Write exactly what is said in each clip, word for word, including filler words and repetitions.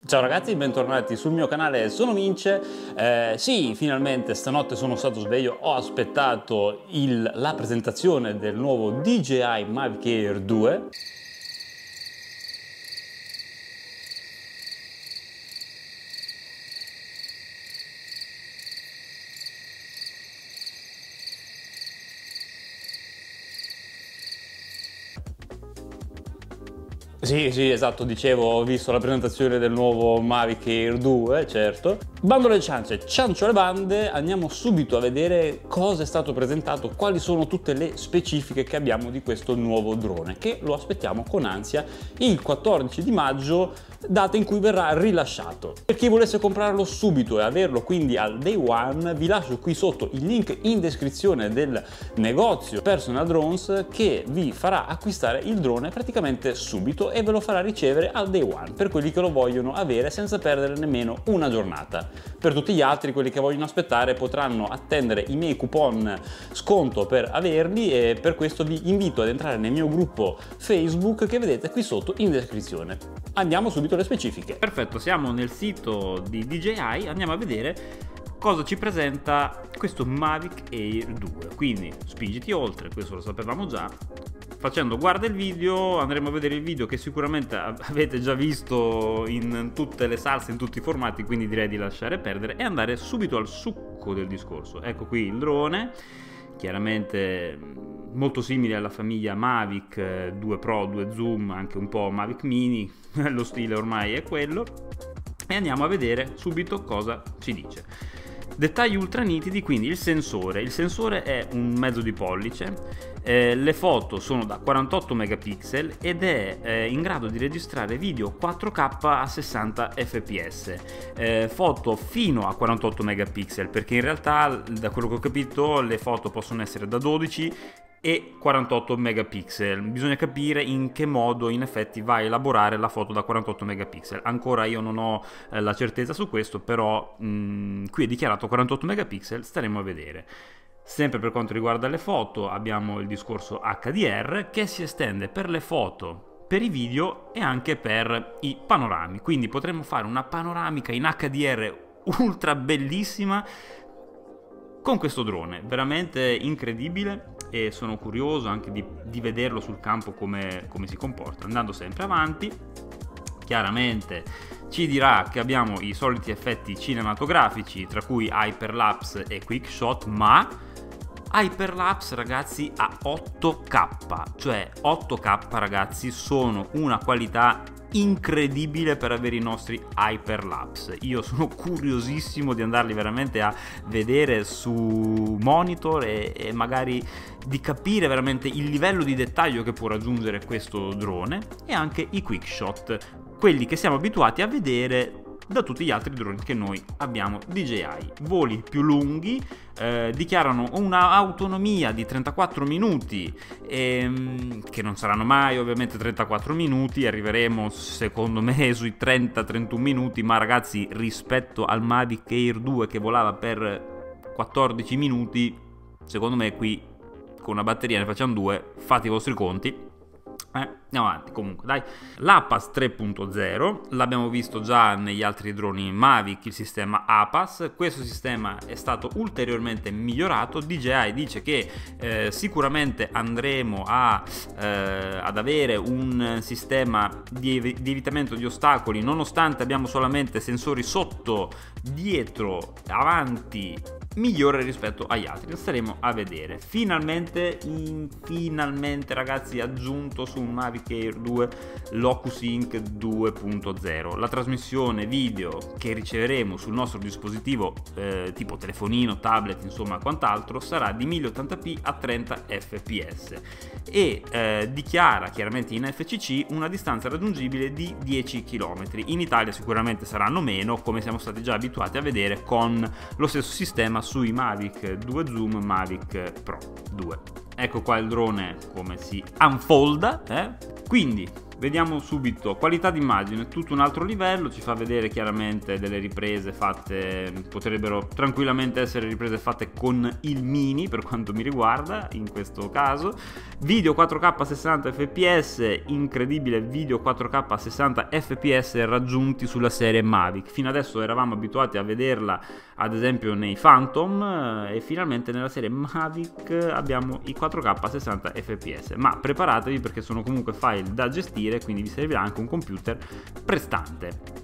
Ciao ragazzi, bentornati sul mio canale, sono Vince. Eh, sì, finalmente stanotte sono stato sveglio, ho aspettato il, la presentazione del nuovo D J I Mavic Air due. Sì, sì, esatto, dicevo, ho visto la presentazione del nuovo Mavic Air due, certo. Bando alle ciance, ciancio alle bande, andiamo subito a vedere cosa è stato presentato, quali sono tutte le specifiche che abbiamo di questo nuovo drone, che lo aspettiamo con ansia il quattordici di maggio, data in cui verrà rilasciato. Per chi volesse comprarlo subito e averlo quindi al day one, vi lascio qui sotto il link in descrizione del negozio Personal Drones che vi farà acquistare il drone praticamente subito e ve lo farà ricevere al day one per quelli che lo vogliono avere senza perdere nemmeno una giornata. Per tutti gli altri, quelli che vogliono aspettare, potranno attendere i miei coupon sconto per averli, e per questo vi invito ad entrare nel mio gruppo Facebook che vedete qui sotto in descrizione. Andiamo subito alle specifiche. Perfetto, siamo nel sito di D J I, andiamo a vedere cosa ci presenta questo Mavic Air due. Quindi spingiti oltre, questo lo sapevamo già. Facendo guarda il video andremo a vedere il video che sicuramente avete già visto in tutte le salse, in tutti i formati, quindi direi di lasciare perdere e andare subito al succo del discorso. Ecco qui il drone, chiaramente molto simile alla famiglia Mavic due Pro, due Zoom, anche un po' Mavic Mini, lo stile ormai è quello, e andiamo a vedere subito cosa ci dice. Dettagli ultra nitidi, quindi il sensore. Il sensore è un mezzo di pollice, eh, le foto sono da quarantotto megapixel ed è eh, in grado di registrare video quattro K a sessanta F P S, eh, foto fino a quarantotto megapixel, perché in realtà da quello che ho capito le foto possono essere da dodici e quarantotto megapixel. Bisogna capire in che modo in effetti va a elaborare la foto da quarantotto megapixel. Ancora io non ho eh, la certezza su questo, però mh, qui è dichiarato quarantotto megapixel, staremo a vedere. Sempre per quanto riguarda le foto abbiamo il discorso H D R che si estende per le foto, per i video e anche per i panorami, quindi potremo fare una panoramica in H D R ultra bellissima con questo drone, veramente incredibile, e sono curioso anche di, di vederlo sul campo come, come si comporta. Andando sempre avanti, chiaramente ci dirà che abbiamo i soliti effetti cinematografici, tra cui hyperlapse e quickshot, ma hyperlapse ragazzi a otto K, cioè otto K ragazzi sono una qualità incredibile per avere i nostri hyperlapse. Io sono curiosissimo di andarli veramente a vedere su monitor e, e magari di capire veramente il livello di dettaglio che può raggiungere questo drone, e anche i quick shot, quelli che siamo abituati a vedere da tutti gli altri droni che noi abbiamo D J I. Voli più lunghi, eh, dichiarano una autonomia di trentaquattro minuti, ehm, che non saranno mai ovviamente trentaquattro minuti, arriveremo secondo me sui trenta trentuno minuti, ma ragazzi rispetto al Mavic Air due che volava per quattordici minuti, secondo me qui con una batteria ne facciamo due, fate i vostri conti. Eh, andiamo avanti comunque, dai. L'A P A S tre punto zero l'abbiamo visto già negli altri droni Mavic, il sistema A P A S. Questo sistema è stato ulteriormente migliorato. D J I dice che eh, sicuramente andremo a, eh, ad avere un sistema di, ev di evitamento di ostacoli, nonostante abbiamo solamente sensori sotto, dietro, avanti, migliore rispetto agli altri. Lo staremo a vedere. Finalmente, in, finalmente ragazzi, aggiunto su un Mavic Air due l'OcuSync due punto zero, la trasmissione video che riceveremo sul nostro dispositivo eh, tipo telefonino, tablet, insomma quant'altro, sarà di mille ottanta p a trenta F P S e eh, dichiara chiaramente in F C C una distanza raggiungibile di dieci chilometri. In Italia sicuramente saranno meno, come siamo stati già abituati a vedere con lo stesso sistema sui Mavic due Zoom, Mavic Pro due. Ecco qua il drone come si unfolda, eh? Quindi Vediamo subito, qualità d'immagine, tutto un altro livello, ci fa vedere chiaramente delle riprese fatte, potrebbero tranquillamente essere riprese fatte con il Mini per quanto mi riguarda in questo caso. Video quattro K sessanta F P S, incredibile video quattro K sessanta F P S raggiunti sulla serie Mavic. Fino adesso eravamo abituati a vederla ad esempio nei Phantom e finalmente nella serie Mavic abbiamo i quattro K sessanta F P S, ma preparatevi perché sono comunque file da gestire, quindi vi servirà anche un computer prestante.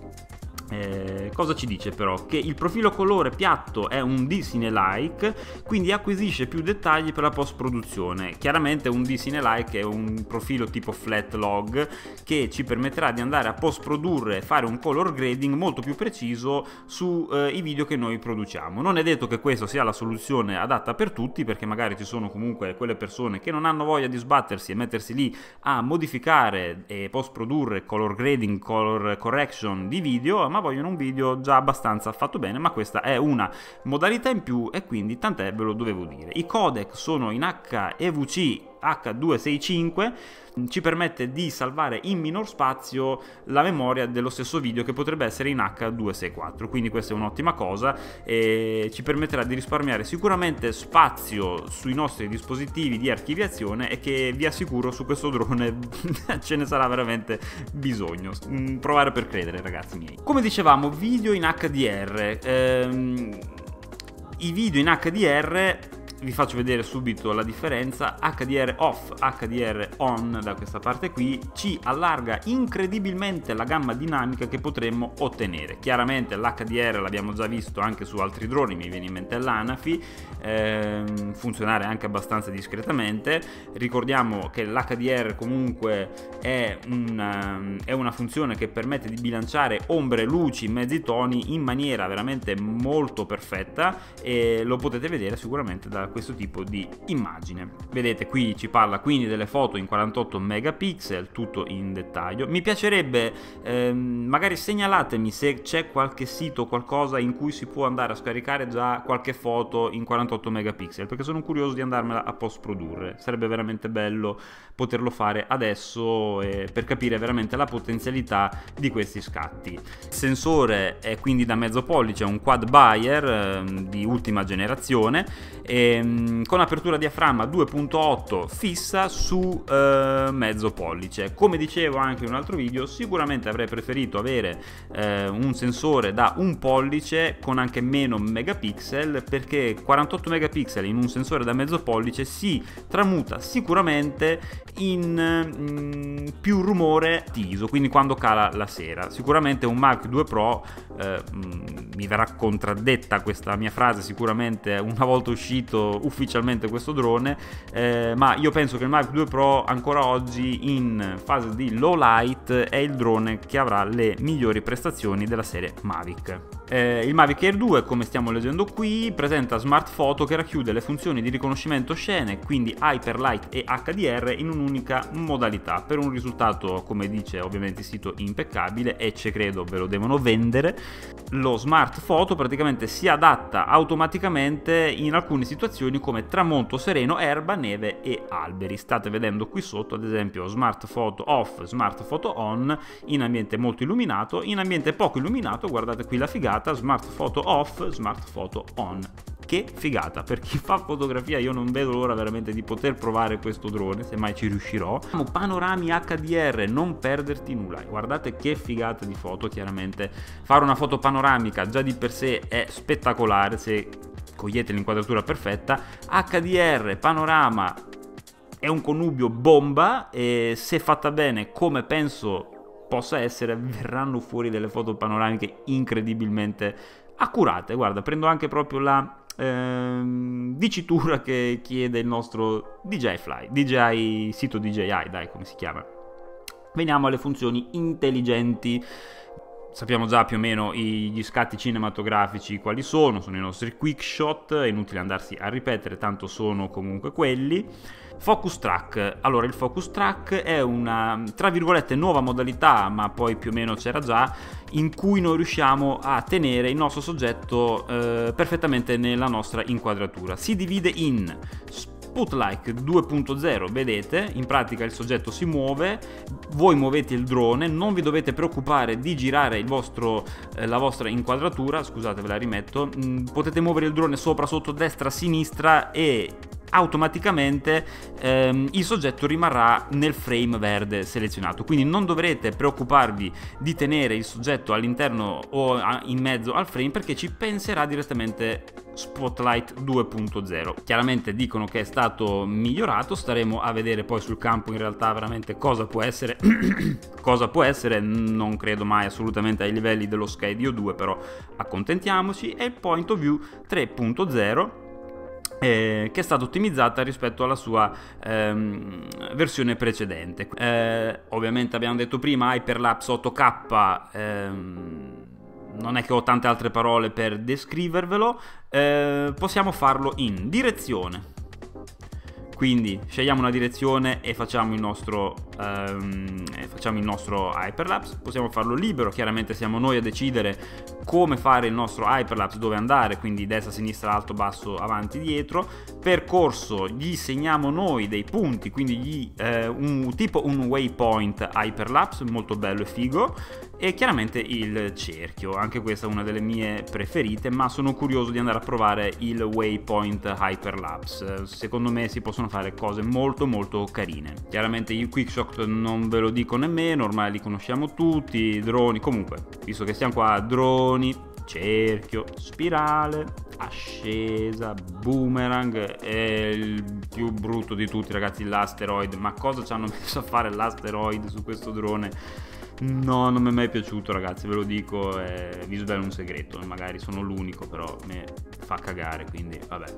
Eh, cosa ci dice però? Che il profilo colore piatto è un D-Cine-like, quindi acquisisce più dettagli per la post produzione. Chiaramente un D-Cine-like è un profilo tipo flat log che ci permetterà di andare a post produrre e fare un color grading molto più preciso sui eh, video che noi produciamo. Non è detto che questa sia la soluzione adatta per tutti, perché magari ci sono comunque quelle persone che non hanno voglia di sbattersi e mettersi lì a modificare e post produrre color grading, color correction di video, ma vogliono un video già abbastanza fatto bene, ma questa è una modalità in più e quindi tant'è, ve lo dovevo dire. I codec sono in H E V C H duecentosessantacinque, ci permette di salvare in minor spazio la memoria dello stesso video che potrebbe essere in H duecentosessantaquattro, quindi questa è un'ottima cosa e ci permetterà di risparmiare sicuramente spazio sui nostri dispositivi di archiviazione, e che vi assicuro su questo drone ce ne sarà veramente bisogno. Provare per credere, ragazzi miei. Come dicevamo, video in H D R. Ehm, i video in H D R, vi faccio vedere subito la differenza. H D R off, H D R on, da questa parte qui ci allarga incredibilmente la gamma dinamica che potremmo ottenere. Chiaramente l'H D R l'abbiamo già visto anche su altri droni, mi viene in mente l'Anafi, ehm, funzionare anche abbastanza discretamente. Ricordiamo che l'H D R comunque è una, è una funzione che permette di bilanciare ombre, luci, mezzi toni in maniera veramente molto perfetta, e lo potete vedere sicuramente da questo tipo di immagine. Vedete, qui ci parla quindi delle foto in quarantotto megapixel, tutto in dettaglio. Mi piacerebbe, ehm, magari segnalatemi se c'è qualche sito, qualcosa in cui si può andare a scaricare già qualche foto in quarantotto megapixel, perché sono curioso di andarmela a post produrre. Sarebbe veramente bello poterlo fare adesso, eh, per capire veramente la potenzialità di questi scatti. Il sensore è quindi da mezzo pollice, è un quad Bayer eh, di ultima generazione, e con apertura diaframma due punto otto fissa su eh, mezzo pollice. Come dicevo anche in un altro video, sicuramente avrei preferito avere eh, un sensore da un pollice con anche meno megapixel, perché quarantotto megapixel in un sensore da mezzo pollice si tramuta sicuramente in mm, più rumore attiso, quindi quando cala la sera. Sicuramente un Mavic due Pro, eh, mi verrà contraddetta questa mia frase sicuramente una volta uscito ufficialmente questo drone, eh, ma io penso che il Mavic due Pro ancora oggi in fase di low light è il drone che avrà le migliori prestazioni della serie Mavic. Eh, il Mavic Air due, come stiamo leggendo qui, presenta Smart Photo che racchiude le funzioni di riconoscimento scene, quindi Hyperlight e H D R in un'unica modalità, per un risultato, come dice ovviamente il sito, impeccabile, e ci credo ve lo devono vendere. Lo Smart Photo praticamente si adatta automaticamente in alcune situazioni come tramonto sereno, erba, neve e alberi. State vedendo qui sotto ad esempio Smart Photo off, Smart Photo on in ambiente molto illuminato, in ambiente poco illuminato guardate qui la figata, Smart Photo off, Smart Photo on. Che figata, per chi fa fotografia io non vedo l'ora veramente di poter provare questo drone, se mai ci riuscirò. Panorami H D R, non perderti nulla, guardate che figata di foto. Chiaramente fare una foto panoramica già di per sé è spettacolare se cogliete l'inquadratura perfetta. H D R, panorama, è un connubio bomba, e se fatta bene come penso possa essere, verranno fuori delle foto panoramiche incredibilmente accurate. Guarda, prendo anche proprio la ehm, dicitura che chiede il nostro D J Fly, D J I, sito D J I, dai, come si chiama. Veniamo alle funzioni intelligenti. Sappiamo già più o meno gli scatti cinematografici quali sono, sono i nostri quick shot, è inutile andarsi a ripetere, tanto sono comunque quelli. Focus track, allora il focus track è una, tra virgolette, nuova modalità, ma poi più o meno c'era già, in cui noi riusciamo a tenere il nostro soggetto eh, perfettamente nella nostra inquadratura. Si divide in Spotlight due punto zero, vedete, in pratica il soggetto si muove, voi muovete il drone, non vi dovete preoccupare di girare il vostro, eh, la vostra inquadratura, scusate ve la rimetto, mh, potete muovere il drone sopra, sotto, destra, sinistra e automaticamente ehm, il soggetto rimarrà nel frame verde selezionato, quindi non dovrete preoccuparvi di tenere il soggetto all'interno o in mezzo al frame, perché ci penserà direttamente Spotlight due punto zero. Chiaramente dicono che è stato migliorato, staremo a vedere poi sul campo in realtà veramente cosa può essere cosa può essere, non credo mai assolutamente ai livelli dello Skydio due, però accontentiamoci. E il Point of View tre punto zero, Eh, che è stata ottimizzata rispetto alla sua ehm, versione precedente. Eh, ovviamente abbiamo detto prima Hyperlapse otto K, ehm, non è che ho tante altre parole per descrivervelo, eh, possiamo farlo in direzione. Quindi scegliamo una direzione e facciamo il nostro, um, facciamo il nostro hyperlapse. Possiamo farlo libero, chiaramente siamo noi a decidere come fare il nostro hyperlapse, dove andare, quindi destra, sinistra, alto, basso, avanti, dietro. Percorso, gli segniamo noi dei punti, quindi gli, eh, un, tipo un waypoint hyperlapse, molto bello e figo. E chiaramente il cerchio, anche questa è una delle mie preferite, ma sono curioso di andare a provare il waypoint hyperlapse. Secondo me si possono fare cose molto molto carine. Chiaramente i quickshot non ve lo dico nemmeno, ormai li conosciamo tutti, droni, comunque, visto che siamo qua, droni, cerchio, spirale, ascesa, boomerang e il più brutto di tutti, ragazzi, l'asteroid. Ma cosa ci hanno messo a fare l'asteroid su questo drone? No, non mi è mai piaciuto, ragazzi, ve lo dico, eh, vi svelo un segreto, magari sono l'unico, però mi fa cagare, quindi vabbè.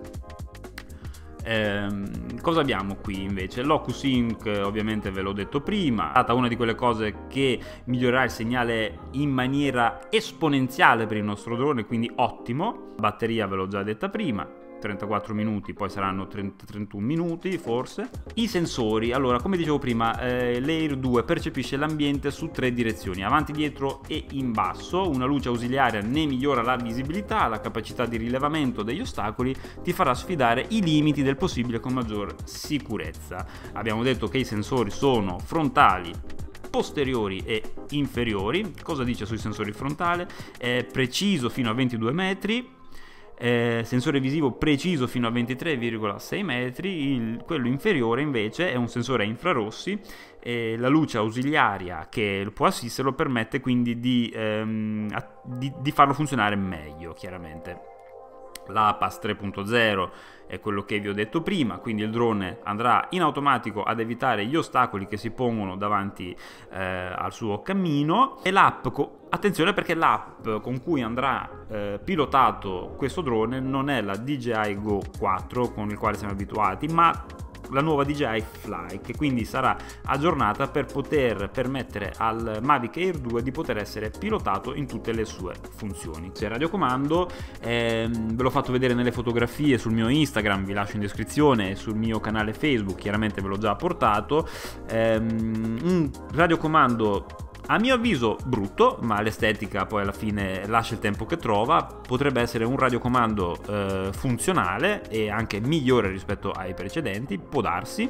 Ehm, cosa abbiamo qui invece? L'OcuSync, ovviamente ve l'ho detto prima, è stata una di quelle cose che migliorerà il segnale in maniera esponenziale per il nostro drone, quindi ottimo. Batteria ve l'ho già detta prima, trentaquattro minuti, poi saranno trenta trentuno minuti forse. I sensori, allora, come dicevo prima, eh, l'Air due percepisce l'ambiente su tre direzioni, avanti, dietro e in basso. Una luce ausiliaria ne migliora la visibilità, la capacità di rilevamento degli ostacoli, ti farà sfidare i limiti del possibile con maggior sicurezza. Abbiamo detto che i sensori sono frontali, posteriori e inferiori. Cosa dice sui sensori frontali? È preciso fino a ventidue metri, Eh, sensore visivo preciso fino a ventitré virgola sei metri, il, quello inferiore invece è un sensore a infrarossi, e la luce ausiliaria che può assisterlo permette quindi di, ehm, a, di, di farlo funzionare meglio, chiaramente. L'A P A S tre punto zero è quello che vi ho detto prima, quindi il drone andrà in automatico ad evitare gli ostacoli che si pongono davanti eh, al suo cammino. E l'app, attenzione, perché l'app con cui andrà eh, pilotato questo drone non è la D J I Go quattro con il quale siamo abituati, ma la nuova D J I Fly, che quindi sarà aggiornata per poter permettere al Mavic Air due di poter essere pilotato in tutte le sue funzioni. Se radiocomando, ehm, ve l'ho fatto vedere nelle fotografie sul mio Instagram, vi lascio in descrizione, e sul mio canale Facebook, chiaramente ve l'ho già portato. Ehm, un radiocomando a mio avviso brutto, ma l'estetica poi alla fine lascia il tempo che trova. Potrebbe essere un radiocomando eh, funzionale e anche migliore rispetto ai precedenti, può darsi.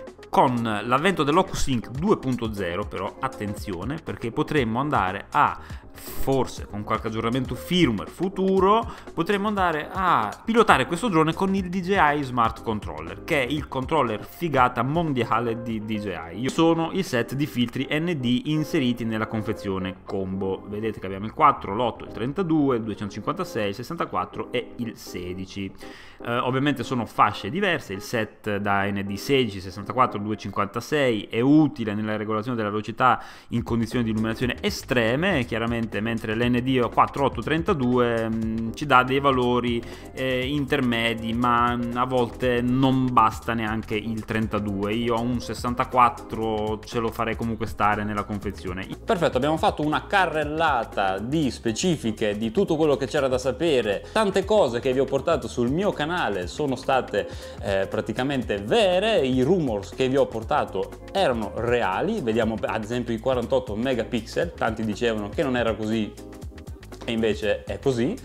Con l'avvento dell'OcuSync due punto zero però attenzione, perché potremmo andare a, forse con qualche aggiornamento firmware futuro, potremmo andare a pilotare questo drone con il D J I Smart Controller, che è il controller figata mondiale di D J I. Io sono il set di filtri N D inseriti nella confezione combo. Vedete che abbiamo il quattro, l'otto, il trentadue, il duecentocinquantasei, il sessantaquattro e il sedici. Eh, ovviamente sono fasce diverse, il set da N D sedici, sessantaquattro, duecentocinquantasei è utile nella regolazione della velocità in condizioni di illuminazione estreme, chiaramente, mentre l'N D quattro, otto, trentadue mh, ci dà dei valori eh, intermedi, ma a volte non basta neanche il trentadue. Io ho un sessantaquattro, ce lo farei comunque stare nella confezione. Perfetto, abbiamo fatto una carrellata di specifiche di tutto quello che c'era da sapere. Tante cose che vi ho portato sul mio canale sono state eh, praticamente vere, i rumors che vi ho portato erano reali. Vediamo ad esempio i quarantotto megapixel, tanti dicevano che non era così e invece è così.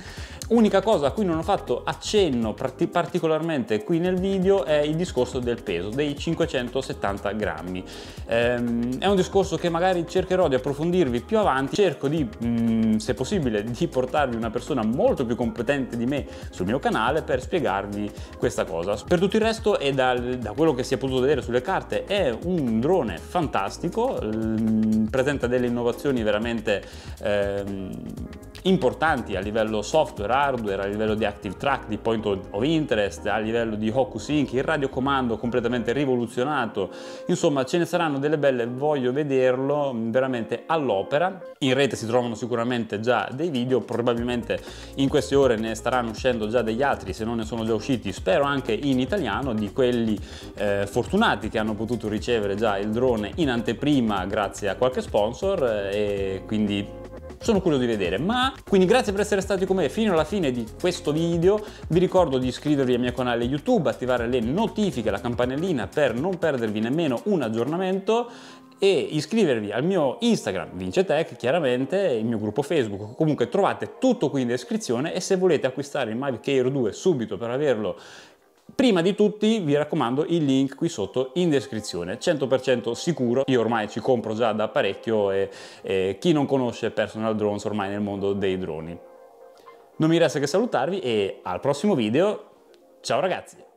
Unica cosa a cui non ho fatto accenno particolarmente qui nel video è il discorso del peso, dei cinquecentosettanta grammi. Ehm, è un discorso che magari cercherò di approfondirvi più avanti, cerco di, mh, se possibile, di portarvi una persona molto più competente di me sul mio canale per spiegarvi questa cosa. Per tutto il resto, e dal, da quello che si è potuto vedere sulle carte, è un drone fantastico, mh, presenta delle innovazioni veramente ehm, importanti a livello software, hardware, a livello di Active Track, di Point of Interest, a livello di OcuSync, il radiocomando completamente rivoluzionato. Insomma, ce ne saranno delle belle, voglio vederlo veramente all'opera. In rete si trovano sicuramente già dei video, probabilmente in queste ore ne staranno uscendo già degli altri, se non ne sono già usciti, spero anche in italiano, di quelli eh, fortunati che hanno potuto ricevere già il drone in anteprima grazie a qualche sponsor, eh, e quindi sono curioso di vedere. Ma quindi grazie per essere stati con me fino alla fine di questo video. Vi ricordo di iscrivervi al mio canale YouTube, attivare le notifiche, la campanellina per non perdervi nemmeno un aggiornamento, e iscrivervi al mio Instagram VinceTech, chiaramente, il mio gruppo Facebook. Comunque trovate tutto qui in descrizione, e se volete acquistare il Mavic Air due subito per averlo prima di tutti, vi raccomando il link qui sotto in descrizione, cento per cento sicuro. Io ormai ci compro già da parecchio, e, e chi non conosce Personal Drones ormai nel mondo dei droni. Non mi resta che salutarvi e al prossimo video, ciao ragazzi!